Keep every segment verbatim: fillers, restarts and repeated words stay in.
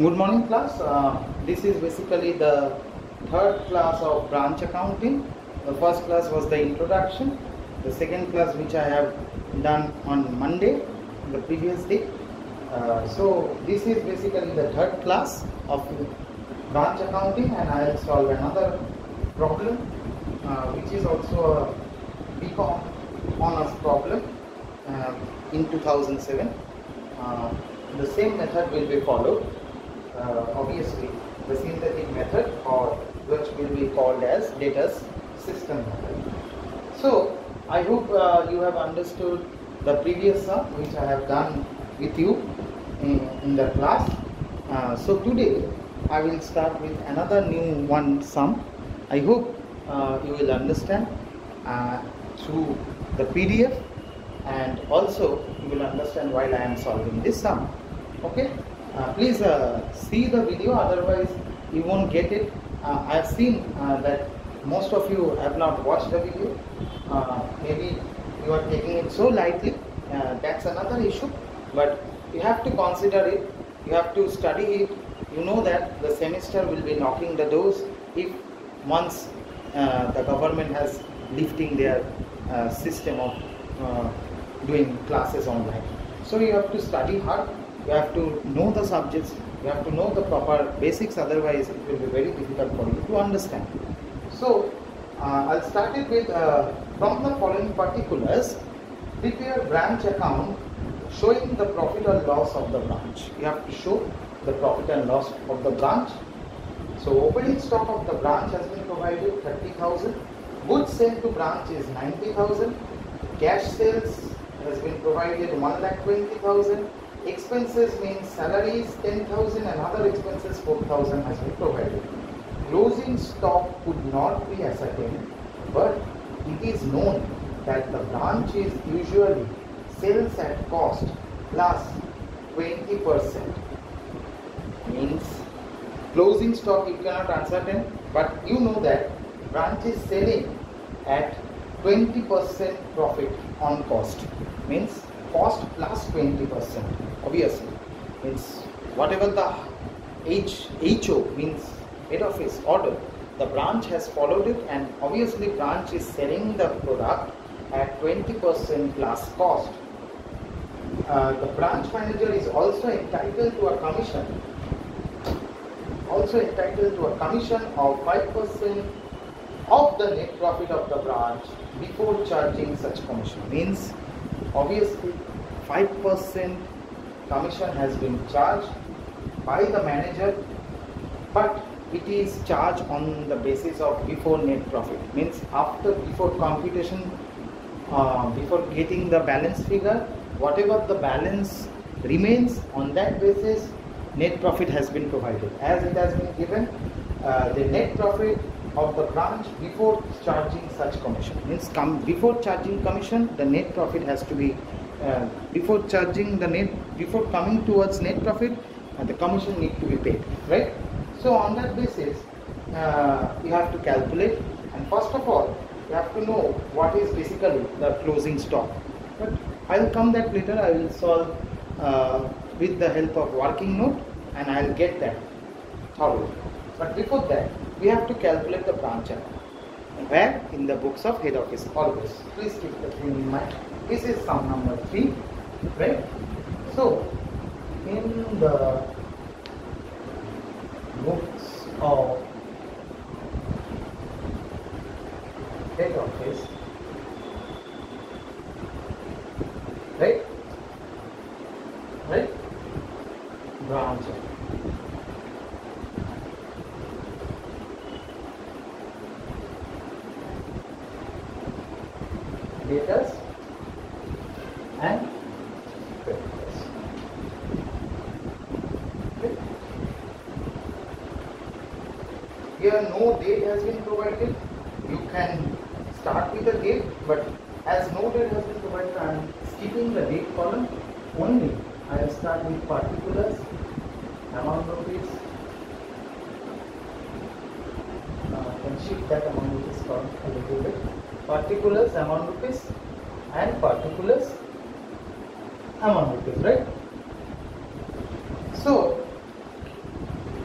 Good morning, class. Uh, this is basically the third class of branch accounting. The first class was the introduction. The second class, which I have done on Monday, the previous day. Uh, so this is basically the third class of branch accounting, and I will solve another problem, uh, which is also a B Com honors problem uh, in two thousand seven. Uh, the same method will be followed. Uh, obviously, the synthetic method, or which will be called as data's system method. So, I hope uh, you have understood the previous sum which I have done with you in, in the class. Uh, so, today I will start with another new one sum. I hope uh, you will understand uh, through the P D F, and also you will understand while I am solving this sum. Okay. Uh, please uh, see the video, otherwise you won't get it. Uh, I have seen uh, that most of you have not watched the video. Uh, maybe you are taking it so lightly. Uh, that's another issue. But you have to consider it. You have to study it. You know that the semester will be knocking the doors if once uh, the government has lifting their uh, system of uh, doing classes online. So you have to study hard. You have to know the subjects, you have to know the proper basics, otherwise it will be very difficult for you to understand. So, uh, I'll start it with, uh, from the following particulars, prepare branch account showing the profit or loss of the branch. You have to show the profit and loss of the branch. So, opening stock of the branch has been provided thirty thousand, goods sent to branch is ninety thousand, cash sales has been provided one lakh twenty thousand, expenses means salaries ten thousand and other expenses four thousand has been provided. Closing stock could not be ascertained, but it is known that the branch is usually sales at cost plus twenty percent. Means closing stock you cannot ascertain, but you know that branch is selling at twenty percent profit on cost. Means cost plus twenty percent. Obviously, means whatever the H, HO means head office order, the branch has followed it, and obviously branch is selling the product at twenty percent plus cost. Uh, the branch manager is also entitled to a commission, also entitled to a commission of five percent of the net profit of the branch before charging such commission. Means obviously five percent commission has been charged by the manager, but it is charged on the basis of before net profit. Means after, before computation, uh, before getting the balance figure, whatever the balance remains, on that basis net profit has been provided, as it has been given uh, the net profit of the branch before charging such commission. Means come before charging commission, the net profit has to be uh, before charging the net, before coming towards net profit, uh, the commission need to be paid, right? So on that basis, uh, you have to calculate, and first of all, you have to know what is basically the closing stock. But I will come that later. I will solve uh, with the help of working note, and I will get that thoroughly. But before that, we have to calculate the branch account. Where? In the books of head office, always. Please keep the thing in mind. This is sum number three, right? So, in the books of head office, right? Right? Branch account. Debtors and creditors. Okay. Here no date has been provided. You can start with the date, but as no date has been provided, I am skipping the date column. Only I will start with particulars, amount rupees. Uh, I can shift that amount rupees column a little bit. Particulars, amount rupees, and particulars, amount rupees, right? So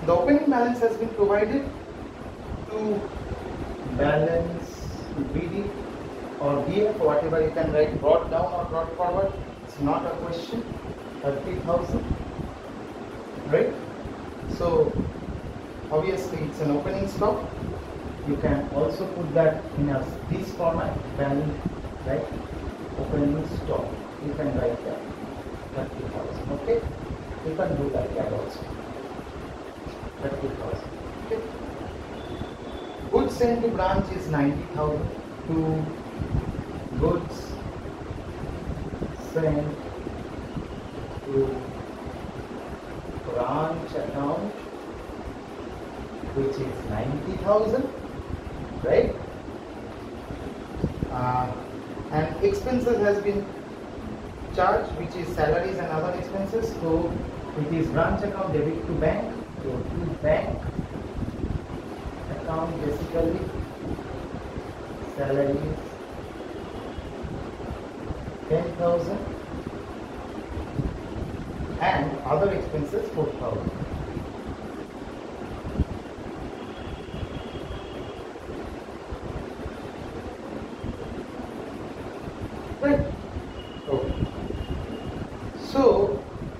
The opening balance has been provided to balance B D or B F, whatever you can write, brought down or brought forward. It's not a question. thirty thousand, right? So obviously it's an opening stock. You can also put that in a this format, balance, right? Opening stock. You can write that thirty thousand. Okay, you can do like that also. thirty thousand. Okay. Goods sent to branch is ninety thousand. To goods sent to branch account, which is ninety thousand, right? Uh, and expenses has been charged, which is salaries and other expenses. So it is branch account debit to bank. So to bank account, basically salaries ten thousand and other expenses four thousand. Right? Okay. So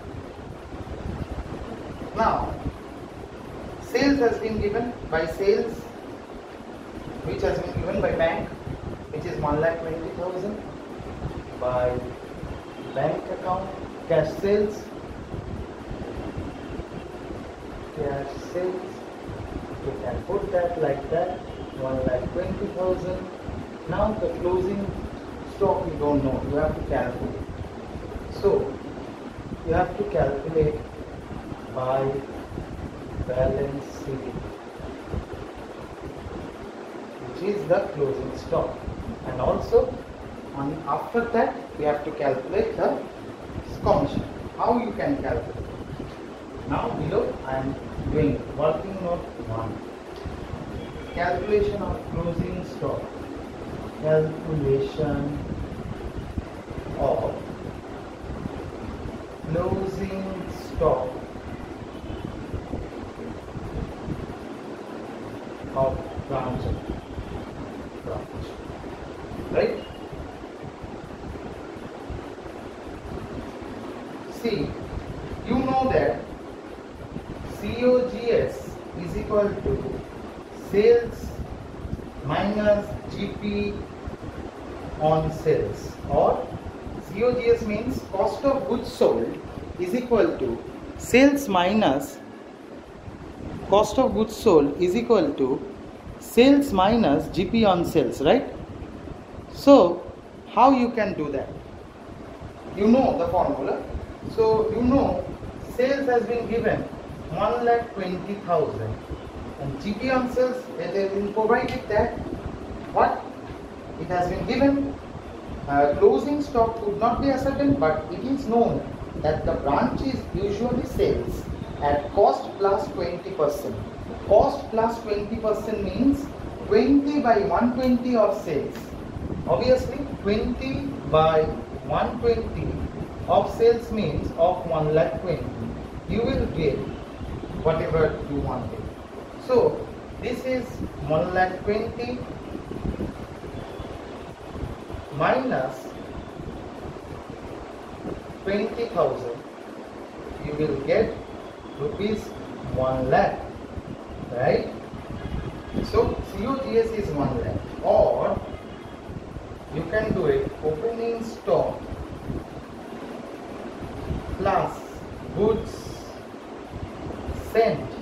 now sales has been given by sales, which has been given by bank, which is one lakh twenty thousand, by bank account, cash sales, cash sales, you can put that like that, one lakh twenty thousand. Now the closing stock you don't know, you have to calculate. So you have to calculate by balance sheet, which is the closing stock, and also on after that we have to calculate the commission. How you can calculate? Now below I am doing working note one. Calculation of closing stock. Calculation of closing stock of branch. branch. Right? See, you know that C O G S is equal to sales minus G P on sales, or C O G S means cost of goods sold is equal to sales minus cost of goods sold is equal to sales minus G P on sales, right? So how you can do that? You know the formula. So you know sales has been given one lakh twenty thousand and G P on sales they have been provided that what it has been given. Uh, closing stock could not be ascertained, but it is known that the branch is usually sales at cost plus twenty percent. Cost plus twenty percent means twenty by one hundred twenty of sales. Obviously twenty by one hundred twenty of sales means of one lakh twenty. You will get whatever you wanted. So this is one lakh twenty minus twenty thousand. You will get rupees one lakh, right? So C O G S is one lakh, or you can do it opening stock plus goods sent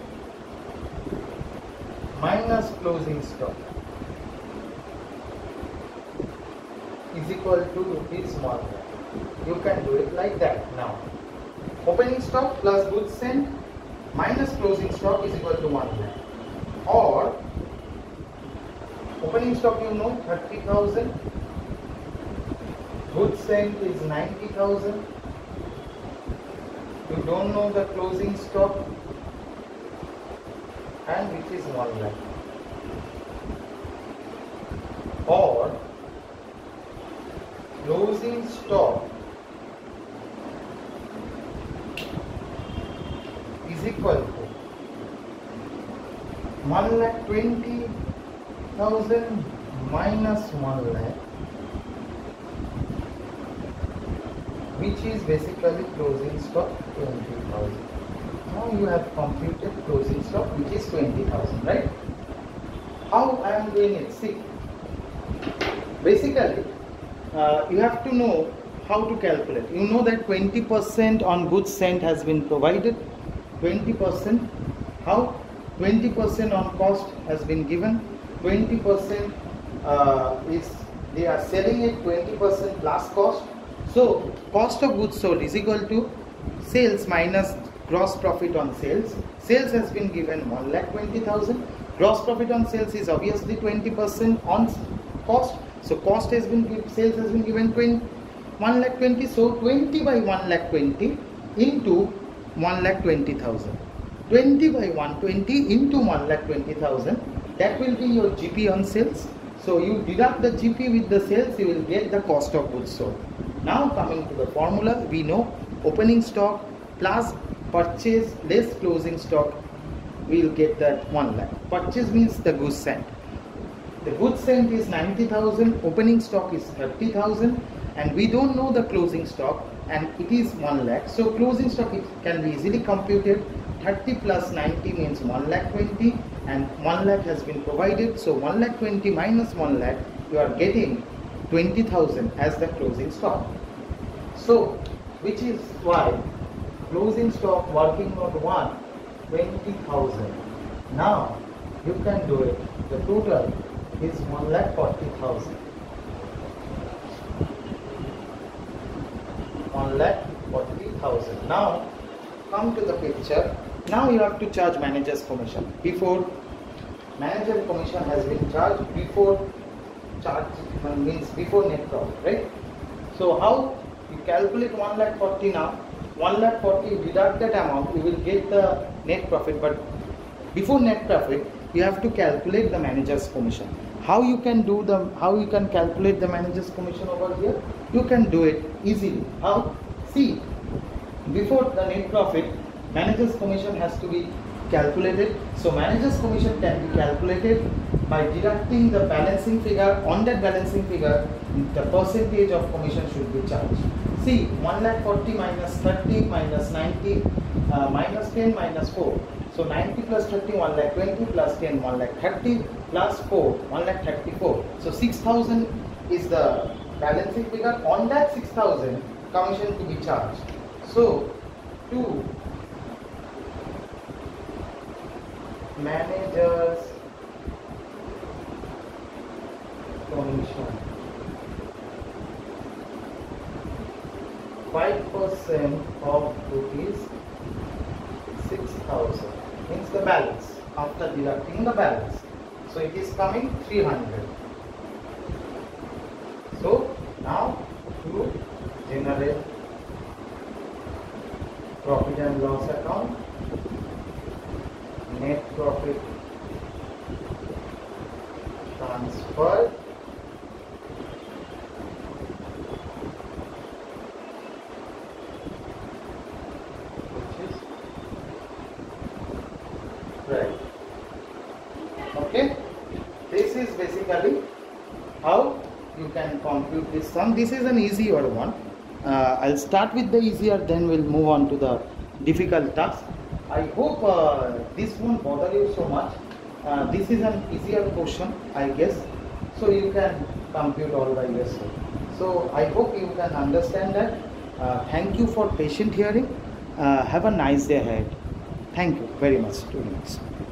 minus closing stock is equal to rupees one lakh. You can do it like that. Now opening stock plus goods sent minus closing stock is equal to one lakh, or opening stock you know thirty thousand, goods sent is ninety thousand, you don't know the closing stock, and which is one lakh, or closing stock is equal to one lakh twenty thousand minus one lakh, which is basically closing stock twenty thousand. Now you have computed closing stock, which is twenty thousand, right? How I am doing it? See, basically uh, you have to know how to calculate. You know that twenty percent on goods sent has been provided, twenty percent. How? twenty percent on cost has been given, twenty percent uh, is they are selling it, twenty percent plus cost. So cost of goods sold is equal to sales minus gross profit on sales. Sales has been given one lakh twenty thousand. Gross profit on sales is obviously twenty percent on cost. So cost has been given, sales has been given one lakh twenty. So twenty by one lakh twenty into one lakh twenty thousand. twenty by one hundred twenty into one lakh twenty thousand. That will be your G P on sales. So you deduct the G P with the sales, you will get the cost of goods sold. Now coming to the formula, we know opening stock plus purchase less closing stock, we will get that one lakh. Purchase means the goods sent. The goods sent is ninety thousand, opening stock is thirty thousand, and we don't know the closing stock, and it is one lakh. So closing stock it can be easily computed. thirty plus ninety means one lakh twenty, and one lakh has been provided. So one lakh twenty minus one lakh, you are getting twenty thousand as the closing stock. So which is why closing stock working note one, twenty thousand. Now you can do it. The total is one lakh forty thousand. one lakh forty thousand. Now come to the picture. Now you have to charge manager's commission. Before manager commission has been charged, before charge means before net profit, right? So how you calculate one lakh forty now? one lakh forty, deduct that amount, you will get the net profit. But before net profit, you have to calculate the manager's commission. How you can do the how you can calculate the manager's commission over here? You can do it easily. How? See, before the net profit, manager's commission has to be calculated. So manager's commission can be calculated by deducting the balancing figure. On that balancing figure, the percentage of commission should be charged. See, one lakh forty minus thirty minus ninety uh, minus ten minus four. So ninety plus thirty, one lakh twenty, plus ten, one lakh thirty, plus four, one lakh thirty-four. So six thousand is the balancing figure. On that six thousand, commission to be charged. So to managers commission, five percent of rupees six thousand means the balance after deducting the balance. So it is coming three hundred. So now to generate profit and loss account, net profit transfer, which is right. Okay, this is basically how you can compute this sum. This is an easier one. Uh, I'll start with the easier, then we'll move on to the difficult task. I hope uh, this won't bother you so much. Uh, this is an easier question, I guess, so you can compute all by yourself. So I hope you can understand that. Uh, thank you for patient hearing. Uh, have a nice day ahead. Thank you very much, students.